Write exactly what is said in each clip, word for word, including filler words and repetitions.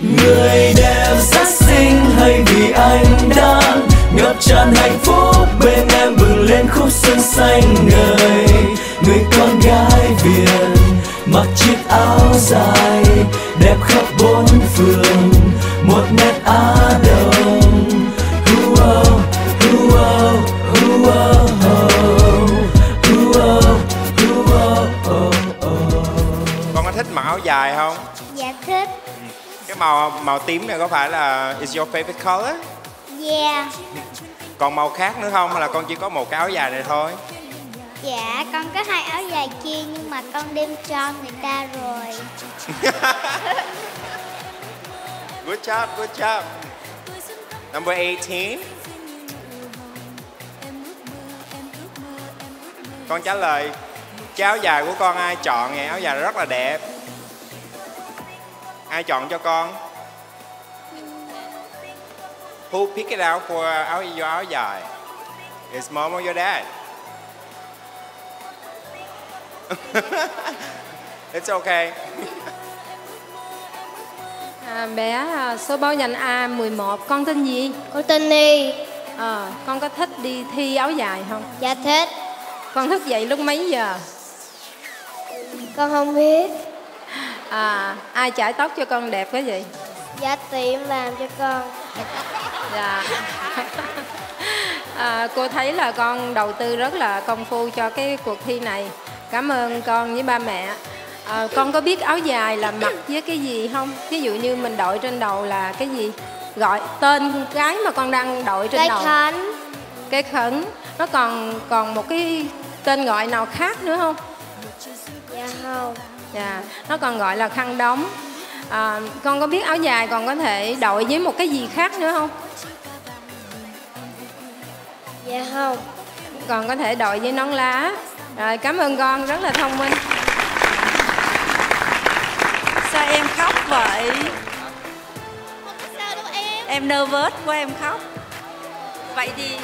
Người đẹp rất xinh hay vì anh đang ngập tràn hạnh phúc, bên em bừng lên khúc xuân xanh ngời. Người con gái Việt mặc chiếc áo dài đẹp khắp bốn phương, một nét Á Đông. Hua, hua, hua, hua, hua, hua. Con có thích mặc áo dài không? Dạ thích. Cái màu màu tím này có phải là is your favorite color? Yeah. Còn màu khác nữa không hay là con chỉ có một cái áo dài này thôi? Dạ con có hai áo dài kia nhưng mà con đem cho người ta rồi. Good job, good job. Number eighteen. Con trả lời cái áo dài của con ai chọn vậy? Áo dài rất là đẹp. Ai chọn cho con? Who pick it out for áo your áo dài? Is mom or your dad? It's okay. À, bé số báo danh A mười một, con tên gì? Con tên Ni. Ờ, con có thích đi thi áo dài không? Dạ thích. Con thức dậy lúc mấy giờ? Con không biết. À, ai chải tóc cho con đẹp cái gì? Dạ tiệm làm cho con. Dạ. À, cô thấy là con đầu tư rất là công phu cho cái cuộc thi này. Cảm ơn con với ba mẹ. À, con có biết áo dài là mặc với cái gì không? Ví dụ như mình đội trên đầu là cái gì? Gọi tên cái mà con đang đội trên Cây đầu. khấn. Cây khấn. Nó còn còn một cái tên gọi nào khác nữa không? Dạ không. Dạ, nó còn gọi là khăn đóng. À, con có biết áo dài còn có thể đội với một cái gì khác nữa không? Dạ không. Còn có thể đội với nón lá. Rồi, cảm ơn con, rất là thông minh. Sao em khóc vậy? Sao đâu em? Em nervous quá em khóc. Vậy thì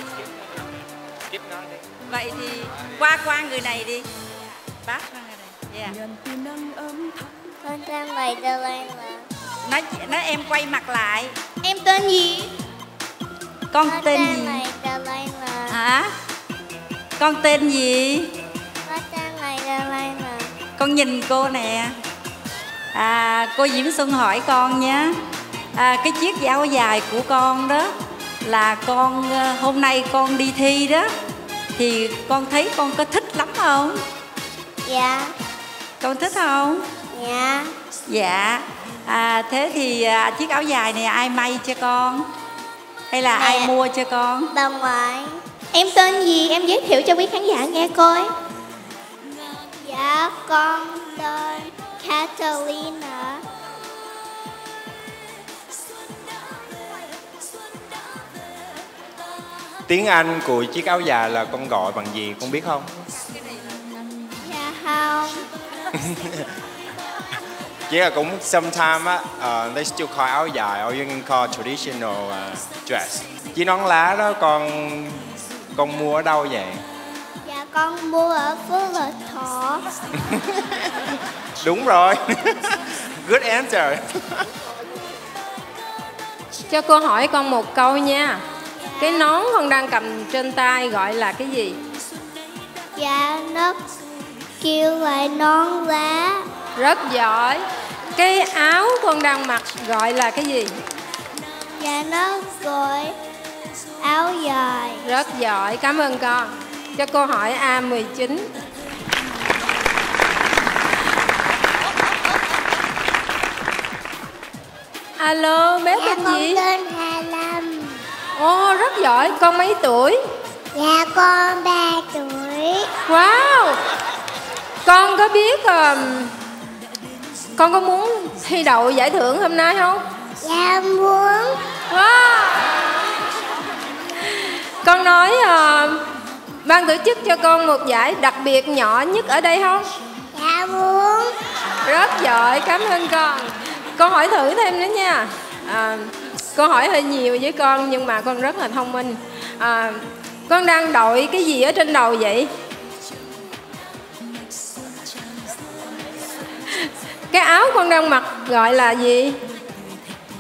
Vậy thì qua qua người này đi. Bác qua người này. Yeah. Con tên này tên là. Nói nói em quay mặt lại. Em tên gì? Con, Con tên, tên gì? này tên là. Hả? Con tên gì? Con tên này tên là. Con nhìn cô nè. À, cô Diễm Xuân hỏi con nhé. À, cái chiếc áo dài của con đó là con hôm nay con đi thi đó, thì con thấy con có thích lắm không? Dạ. Con thích không? Dạ. Dạ. À, thế thì à, chiếc áo dài này ai may cho con? Hay là mẹ. Ai mua cho con? Bà ngoại. Em tên gì? Em giới thiệu cho quý khán giả nghe coi. Dạ, con tên Catalina. Tiếng Anh của chiếc áo dài là con gọi bằng gì con biết không? Dạ không. Chỉ là cũng sometime á, uh, they still call áo dài or you can call traditional uh, dress. Chiếc nón lá đó con con mua ở đâu vậy? Dạ con mua ở Phú Lợi Thọ. Đúng rồi. Good answer. Cho cô hỏi con một câu nha. Cái nón con đang cầm trên tay gọi là cái gì? Dạ nó kêu là nón lá. Rất giỏi. Cái áo con đang mặc gọi là cái gì? Dạ nó gọi áo dài. Rất giỏi, cảm ơn con. Cho cô hỏi A mười chín. Alo, bé Dạ tên con gì? tên Hà Lâm. Ồ, rất giỏi, con mấy tuổi? Dạ con ba tuổi. Wow. Con có biết uh, con có muốn thi đậu giải thưởng hôm nay không? Dạ muốn. Wow. Con nói uh, ban tổ chức cho con một giải đặc biệt nhỏ nhất ở đây không? Dạ muốn. Rất giỏi, cảm ơn con. Con hỏi thử thêm nữa nha. À, con hỏi hơi nhiều với con nhưng mà con rất là thông minh. À, con đang đội cái gì ở trên đầu vậy? Cái áo con đang mặc gọi là gì?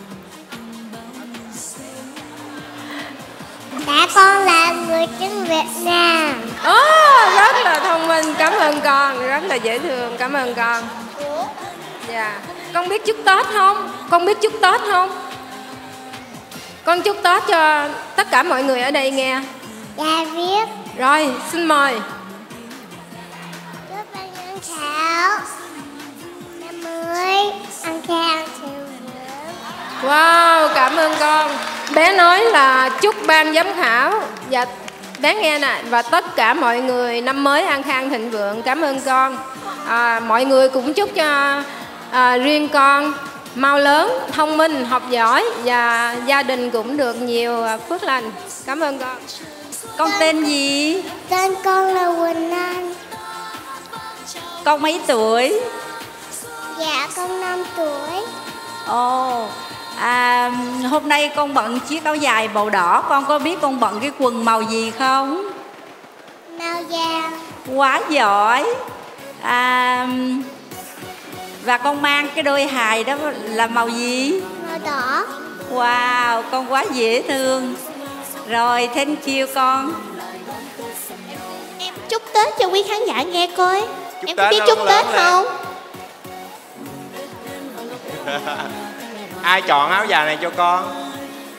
tiếng Việt Nam. Ồ, rất là thông minh, cảm ơn con, rất là dễ thương, cảm ơn con. Dạ, con biết chúc Tết không? Con biết chúc Tết không? Con chúc Tết cho tất cả mọi người ở đây nghe. Dạ biết. Rồi, xin mời. Chúc bạn ăn thảo năm mới ăn khang thịnh vượng. Wow, cảm ơn con. Bé nói là chúc ban giám khảo và bé nghe nè, và tất cả mọi người năm mới an khang thịnh vượng. Cảm ơn con. À, mọi người cũng chúc cho à, riêng con mau lớn, thông minh, học giỏi và gia đình cũng được nhiều phước lành. Cảm ơn con. Con tên gì? Tên con là Quỳnh Anh. Con mấy tuổi? Dạ con năm tuổi. Ồ, à, hôm nay con bận chiếc áo dài màu đỏ. Con có biết con bận cái quần màu gì không? Màu vàng. Quá giỏi. À, và con mang cái đôi hài đó là màu gì? Màu đỏ. Wow, con quá dễ thương. Rồi, thank you con. Em chúc Tết cho quý khán giả nghe coi. Chúc Em Tết có biết nó chúc lớn Tết lên. không? Ai chọn áo dài này cho con?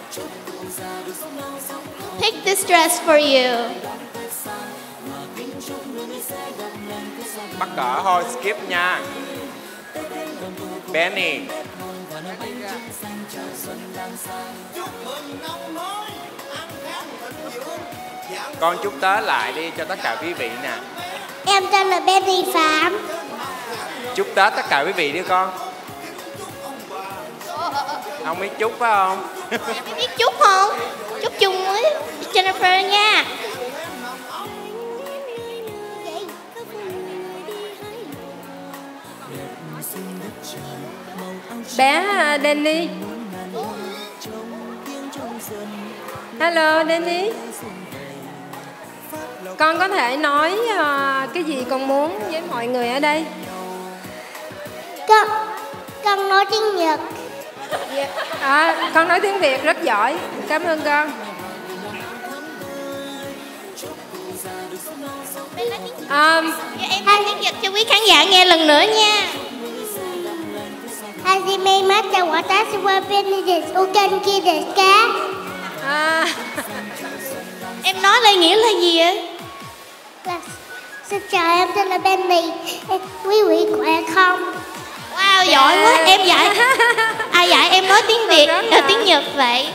Pick this dress for you. Bắt cỡ thôi, skip nha. Benny. Con chúc Tết lại đi cho tất cả quý vị nè. Em tên là Benny Phạm. Chúc Tết tất cả quý vị đi con. Không biết chúc phải không? Em biết chúc không? Chúc chung với Jennifer nha. Bé Danny. Hello Danny. Con có thể nói uh, cái gì con muốn với mọi người ở đây? Con, con nói tiếng Nhật. Yeah. À, con nói tiếng Việt rất giỏi. Cảm ơn con. Um, Em nói tiếng Nhật cho quý khán giả nghe lần nữa nha. Hajime mata watashi wa Benny desu. Ogenki desu ka? à, Em nói lại nghĩa là gì vậy? Xin chào, em tên là Benny. Em, quý vị khỏe không? Wow, giỏi quá. Em dạy ai dạy em nói tiếng Việt à, tiếng Nhật vậy?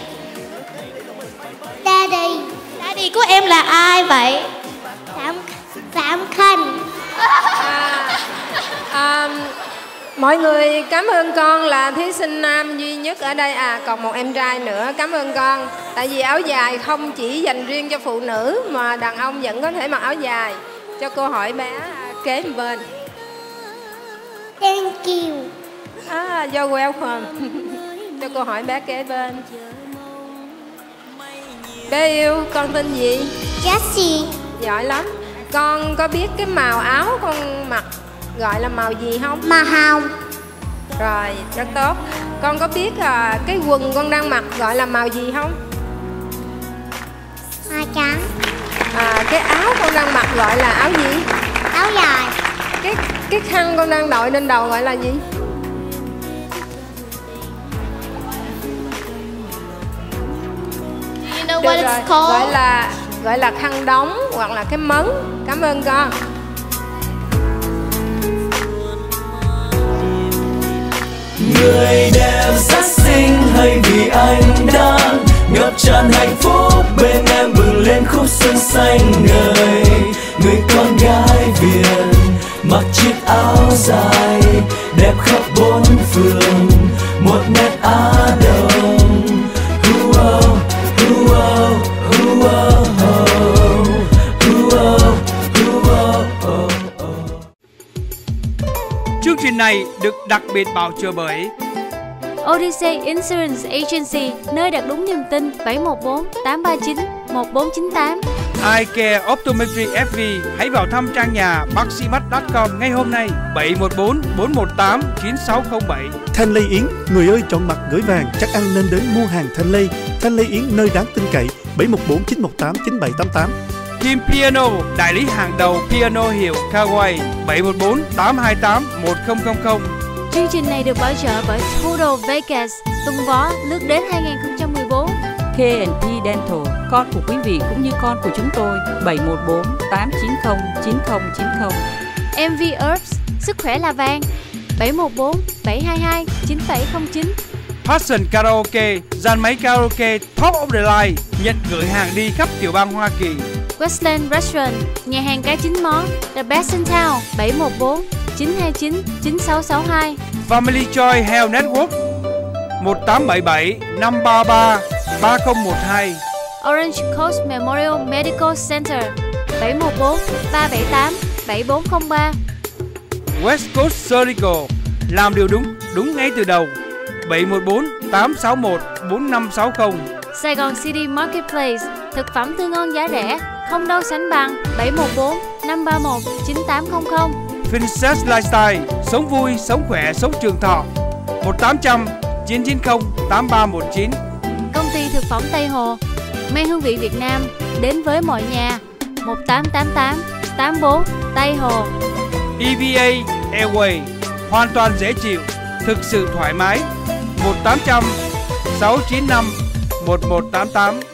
Daddy. Daddy của em là ai vậy? Phạm Phạm Khanh. à, à, mọi người cảm ơn con là thí sinh nam duy nhất ở đây. À, còn một em trai nữa. Cảm ơn con. Tại vì áo dài không chỉ dành riêng cho phụ nữ mà đàn ông vẫn có thể mặc áo dài. Cho cô hỏi bé kế bên. Thank you. À, you're welcome. Cho cô hỏi bé kế bên. Bé yêu, con tên gì? Jessie. Giỏi lắm. Con có biết cái màu áo con mặc gọi là màu gì không? Màu hồng. Rồi, rất tốt. Con có biết à, cái quần con đang mặc gọi là màu gì không? Màu trắng. À, cái áo con đang mặc gọi là áo gì? Áo dài. Cái cái khăn con đang đội lên đầu gọi là gì? You know Được what rồi, it's called? gọi là gọi là khăn đóng hoặc là cái mấn. Cảm ơn con. Người đẹp rất xinh hay vì anh đang ngập tràn hạnh phúc bên em bừng lên khúc xuân xanh ngời. Người con gái Việt mặc chiếc áo dài đẹp khắp bốn phương, một nét Á Đông. Hua, hua, hua, hua, hua, hua. Chương trình này được đặc biệt bảo trợ bởi Odyssey Insurance Agency, nơi đặt đúng niềm tin. Bảy một bốn tám ba chín một bốn chín tám. iCare Optometry ép vê. Hãy vào thăm trang nhà bác sĩ mắt chấm com ngay hôm nay. Bảy một bốn bốn một tám chín sáu không bảy. Thanh Lê Yến, người ơi chọn mặt gửi vàng chắc ăn nên đến mua hàng Thanh Lê. Thanh Lê Yến, nơi đáng tin cậy. Bảy một bốn chín một tám chín bảy tám tám. Kim Piano, đại lý hàng đầu piano hiệu Kawai. Bảy một bốn tám hai tám một không không không. Chương trình này được bảo trợ bởi Total Vegas, tung vó lướt đến hai không một bốn. K and P Dental, con của quý vị cũng như con của chúng tôi. Bảy một bốn tám chín không chín không chín không. em vê Herbs, sức khỏe là vàng. Bảy một bốn bảy hai hai chín bảy không chín. Passion Karaoke, dàn máy karaoke top of the line, nhận gửi hàng đi khắp tiểu bang Hoa Kỳ. Westland Restaurant, nhà hàng cá chín món, the best in town. Bảy một bốn chín hai chín chín sáu sáu hai. Family Joy Health Network một tám bảy bảy năm ba ba ba không một hai. Orange Coast Memorial Medical Center. Bảy một bốn ba bảy tám bảy bốn không ba. West Coast Surgical, làm điều đúng, đúng ngay từ đầu. Bảy một bốn tám sáu một bốn năm sáu không. Sài Gòn City Marketplace, thực phẩm tươi ngon giá rẻ, không đâu sánh bằng. Bảy một bốn năm ba một chín tám không không. Princess Lifestyle, sống vui, sống khỏe, sống trường thọ. Một tám không chín chín không tám ba một chín. Công ty thực phẩm Tây Hồ, mang hương vị Việt Nam đến với mọi nhà. Một tám tám tám tám bốn Tây Hồ. e vê a Airway, hoàn toàn dễ chịu, thực sự thoải mái. Một tám không sáu chín năm một một tám tám.